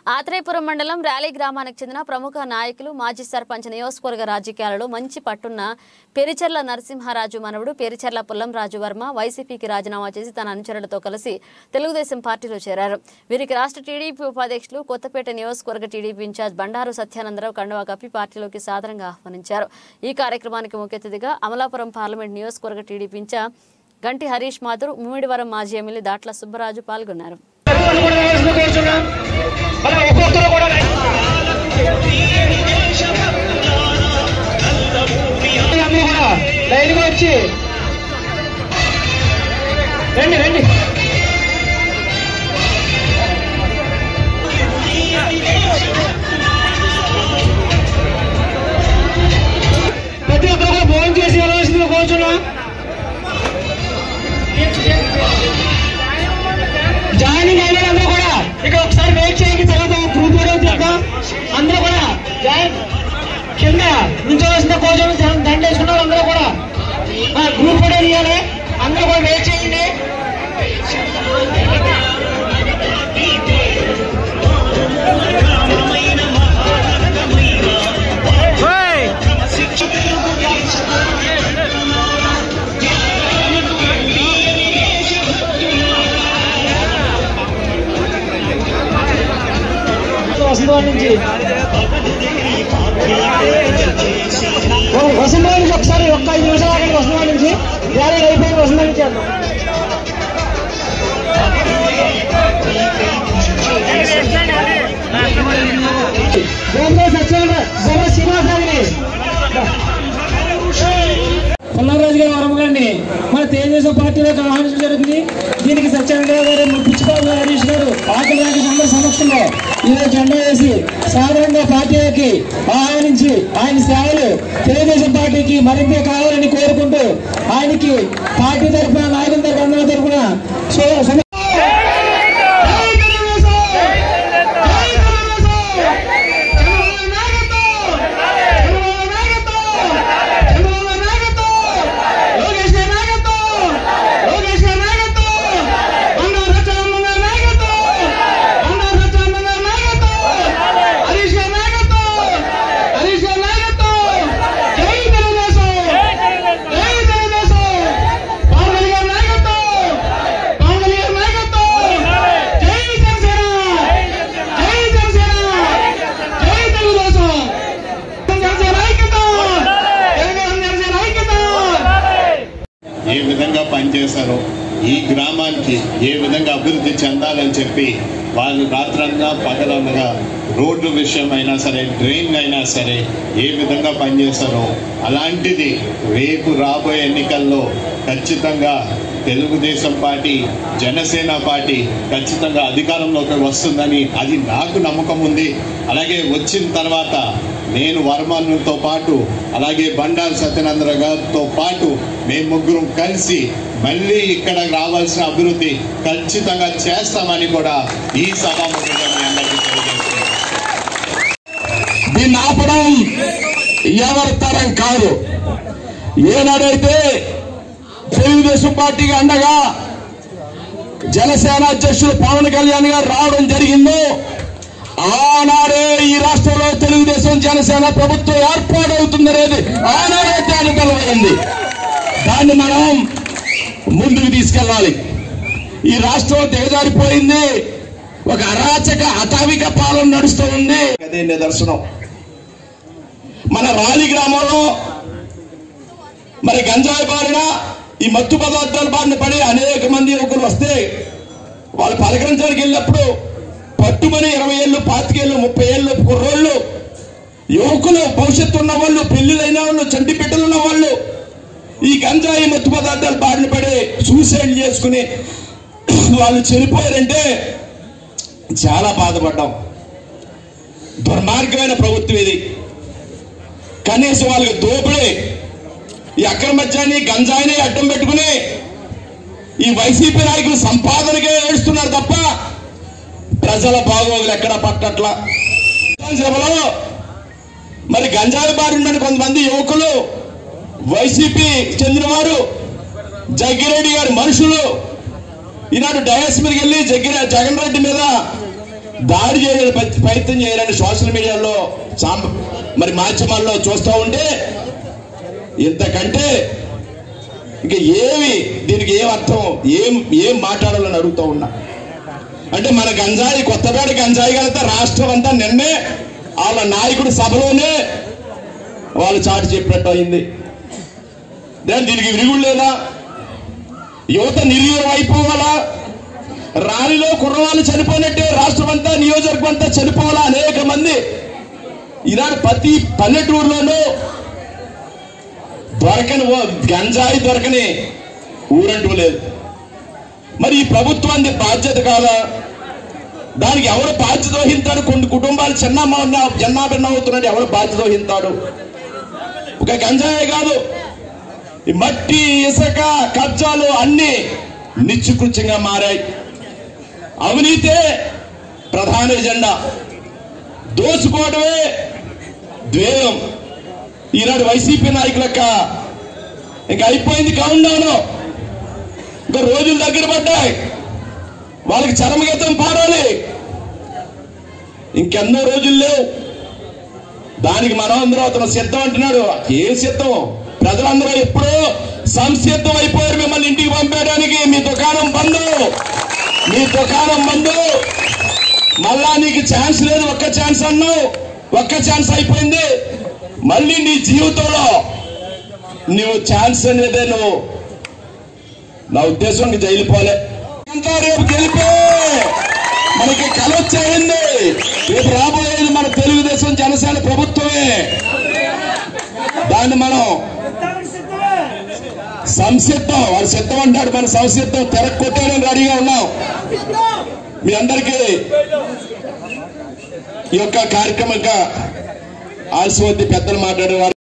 ఆత్రేయపురం మండలం ర్యాలీ గ్రామానికి చెందిన ప్రముఖ నాయకులు మాజీ సర్పంచ్ నియోజకవర్గ రాజకీయాలలో మంచి పట్టున్న పెరిచెర్ల నరసింహారాజు మనవడు పెరిచెర్ల పుల్లంరాజు వర్మ వైసీపీకి రాజీనామా చేసి తన అనుచరులతో కలిసి తెలుగుదేశం పార్టీలో చేరారు. వీరికి రాష్ట్ర టీడీపీ ఉపాధ్యక్షులు కొత్తపేట నియోజకవర్గ టీడీపీ ఇన్ఛార్జ్ బండారు సత్యానందరావు కండువా కప్పి పార్టీలోకి సాదరంగా ఆహ్వానించారు. ఈ కార్యక్రమానికి ముఖ్య అతిథిగా అమలాపురం పార్లమెంట్ నియోజకవర్గ టీడీపీ ఇన్ఛార్జ్ గంటి హరీష్ మాథుర్, ముమ్మిడివరం మాజీ ఎమ్మెల్యే దాట్ల సుబ్బరాజు పాల్గొన్నారు. వచ్చి రండి రండి ప్రతి ఒక్కరు కూడా భోజనం చేసి వెళ్ళవలసింది కూర్చున్నా. జాయినింగ్ అయిన అందరూ కూడా ఇక్కడ ఒకసారి వెయిట్ చేయండి. తర్వాత గ్రూప్ చేద్దాం. అందరూ కూడా కింద నుంచోవలసిన కూర్చొని దండేసుకున్నారు. అందరూ కూడా గ్రూప్ ఫోటో తీయాలి. అందరూ కూడా వెయిట్ చేయండి. వసంతవాడి నుంచి వసంతవాడి నుంచి ఒకసారి ఒక్క 5 నిమిషాలు ఆగండి. వసంతవాడి నుంచి ర్యాలీ అయిపోయిన వసంతవాడి నుంచి చేద్దాం. శ్రీనివాసరావుని పుల్లంరాజు గారి వరం గారిని మన తెలుగుదేశం పార్టీలోకి ఆహ్వానించడం జరుగుతుంది. దీనికి సత్యానందరావు గారు, పిచ్చిబాబు హరీష్ గారు, ఆకలి అందరి సమక్షంలో ఈరోజు జెండా వేసి సాధారణంగా పార్టీలోకి ఆహ్వానించి ఆయన సేవలు తెలుగుదేశం పార్టీకి మరింత కావాలని కోరుకుంటూ ఆయనకి పార్టీ తరఫున నాయకుల తరఫున అందరి తరఫున ఏ విధంగా పనిచేశారో, ఈ గ్రామానికి ఏ విధంగా అభివృద్ధి చెందాలని చెప్పి వాళ్ళు రాత్రంగా పగలనగా రోడ్డు విషయం అయినా సరే, డ్రైన్ అయినా సరే ఏ విధంగా పనిచేశారో అలాంటిది రేపు రాబోయే ఎన్నికల్లో ఖచ్చితంగా తెలుగుదేశం పార్టీ, జనసేన పార్టీ ఖచ్చితంగా అధికారంలోకి వస్తుందని అది నాకు నమ్మకం ఉంది. అలాగే వచ్చిన తర్వాత నేను వర్మతో పాటు అలాగే బండారు సత్యానందరావు గారితో పాటు మేము ముగ్గురం కలిసి మళ్ళీ ఇక్కడ రావాల్సిన అభివృద్ధి ఖచ్చితంగా చేస్తామని కూడా ఈ సభాముఖంగా మీ అందరికీ తెలియజేస్తున్నాను. దీన్ని ఆపడం ఎవరి తరం కాదు. ఏనాడైతే తెలుగుదేశం పార్టీకి అండగా జనసేన అధ్యక్షుడు పవన్ కళ్యాణ్ గారు రావడం జరిగిందో ఆనాడే ఈ రాష్ట్రంలో తెలుగుదేశం జనసేన ప్రభుత్వం ఏర్పాటవుతుందనేది ఆనాడే తేలికలైంది. దాన్ని మనం ముందుకు తీసుకెళ్ళాలి. ఈ రాష్ట్రం దిగజారిపోయింది. ఒక అరాచక అటావిక పాలన నడుస్తూ ఉంది. అదే నిదర్శనం. మన రాలి గ్రామంలో మరి గంజాయి బారిన, ఈ మత్తు పదార్థాల బారిన పడి అనేక మంది యువకులు వస్తే వాళ్ళు పలకరించడానికి వెళ్ళినప్పుడు పట్టుమని 20 ఏళ్ళు, 25 ఏళ్ళు, 30 ఏళ్ళు కుర్రోళ్ళు, యువకులు, భవిష్యత్తు ఉన్న వాళ్ళు, పెళ్లిళ్ళైన వాళ్ళు, చంటి బిడ్డలు ఉన్న వాళ్ళు ఈ గంజాయి మత్తు పదార్థాలు బారిన పడి సూసైడ్ చేసుకుని వాళ్ళు చనిపోయారంటే చాలా బాధపడ్డాం. దుర్మార్గమైన ప్రభుత్వం ఇది. కనీసం వాళ్ళకి దోపిడీ, ఈ అక్రమత్యాన్ని, గంజాయిని అడ్డం పెట్టుకుని ఈ వైసీపీ నాయకులు సంపాదనకే ఏడుస్తున్నారు తప్ప ప్రజల బాగోగులు ఎక్కడ పట్టట్లా. సభలో మరి గంజాయి బారిన కొంతమంది యువకులు, వైసీపీ చెందిన వారు, జగ్గిరెడ్డి గారి మనుషులు ఈనాడు డయాస్ మీదకి వెళ్ళి జగన్ రెడ్డి మీద దాడి చేయడానికి ప్రయత్నం చేయాలని సోషల్ మీడియాలో మరి మాధ్యమాల్లో చూస్తూ ఉంటే ఇంతకంటే ఇంకా ఏమి దీనికి ఏం అర్థం ఏం మాట్లాడాలని అడుగుతూ ఉన్నా. అంటే మన గంజాయి కొత్తపేట గంజాయి కలిగితే రాష్ట్రం అంతా నిన్నే వాళ్ళ నాయకుడి సభలోనే వాళ్ళు చాటి చెప్పినట్టు అయింది. దీనికి విరుగుడు లేదా? యువత నిర్వీర్యం అయిపోవాలా? ర్యాలీలో కుర్రవాళ్ళు చనిపోయినట్టే రాష్ట్రం అంతా నియోజకవర్గం అంతా చనిపోవాలా? అనేక మంది ఈనాడు ప్రతి పల్లెటూరులోనూ దొరకని గంజాయి దొరకని ఊరంటూ లేదు. మరి ఈ ప్రభుత్వానికి బాధ్యత కాదా? దానికి ఎవరు బాధ్యత వహిస్తాడు? కొన్ని కుటుంబాలు చిన్నాభిన్న అవుతున్నాడు. ఎవరు బాధ్యత వహిస్తాడు? ఒక గంజాయే కాదు, ఈ మట్టి ఇసుక కబ్జాలు అన్ని నిత్యకృత్యంగా మారాయి. అవినీతే ప్రధాన ఎజెండా, దోచుకోవడమే ధ్యేయం. ఈనాడు వైసీపీ నాయకులక్క ఇంకా అయిపోయింది కౌంట్ డౌన్. ఇంకా రోజులు దగ్గర పడ్డాయి, వాళ్ళకి చరమగీతం పాడాలి. ఇంకెన్నో రోజులు లేవు. దానికి మనం అందరూ అతను సిద్ధం అంటున్నాడు. ఏం సిద్ధం? ప్రజలందరూ ఎప్పుడో సంసిద్ధం అయిపోయారు మిమ్మల్ని ఇంటికి పంపేయడానికి. మీ దుకాణం బంద్, మీ దుకాణం బంద్, మళ్ళా నీకు ఛాన్స్ లేదు. ఒక్క ఛాన్స్ అన్నావు, ఒక్క ఛాన్స్ అయిపోయింది. మళ్ళీ నీ జీవితంలో నువ్వు ఛాన్స్ అనేదే నువ్వు, నా ఉద్దేశం జైలు పోలే. రేపు గెలిపే మనకి కల వచ్చేయండి. రేపు రాబోయేది మన తెలుగుదేశం జనసేన ప్రభుత్వమే. దాన్ని మనం సంసిద్ధం, వాడు సిద్ధం అంటాడు, మన సంసిద్ధం తెరక్కొట్టేయడం రెడీగా ఉన్నాం. మీ అందరికీ ఈ యొక్క కార్యక్రమంగా ఆల్సి వద్ద పెద్దలు మాట్లాడేవారు.